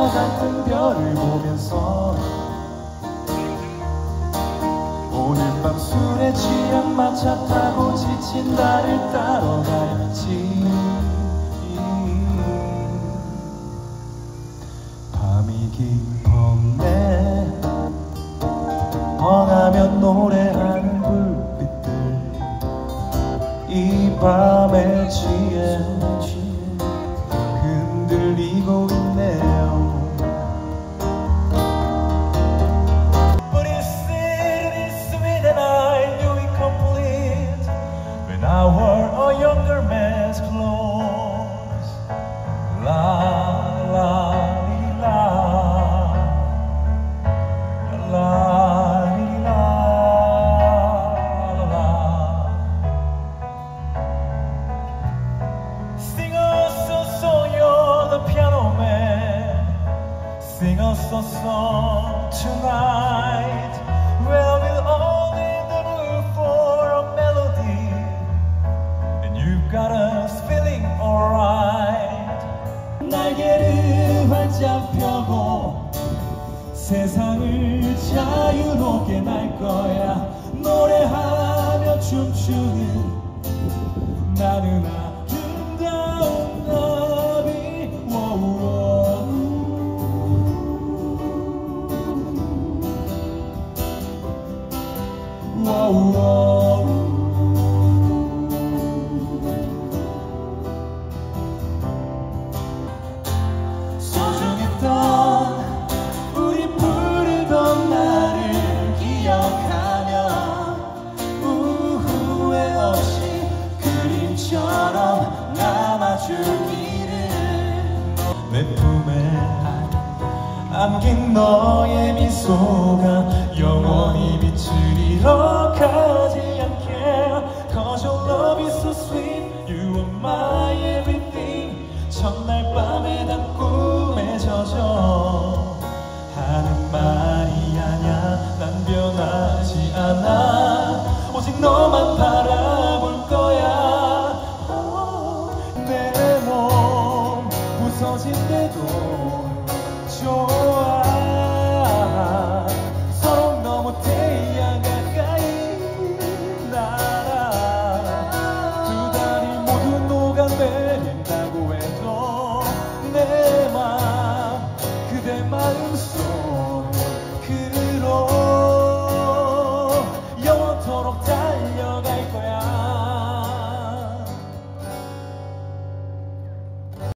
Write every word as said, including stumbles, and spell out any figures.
같은 별을 보면서 오늘 밤 술에 취한 마차 타고 지친 나를 따러 갈지. 밤이 깊었네. 멍하면 노래하는 불빛들 이 밤에 취해 흔들리고 있네요. But you said it is sweet and I knew it complete when I wore a younger man's clothes. La la li la la li la la la. Sing us a song, you're the piano man. Sing us a song tonight. Well, we'll all in the mood for a melody, and you've got us feeling alright. 날개를 활짝 펴고 세상을 자유롭게 날 거야. 노래하며 춤추는 나는 아름다운 나비. 워우워. 소중했던 우리 부르던 나를 기억하며 후회 없이 그림처럼 남아주기를. 내 품에 안긴 너의 미소가 영원히 빛을 잃어가지 않게. Cause your love is so sweet, you are my everything. 첫날 밤에 난 꿈에 젖어 하는 말이 아냐. 난 변하지 않아. 오직 너만 바라볼 거야. 내 몸 부서질 때도 좋아.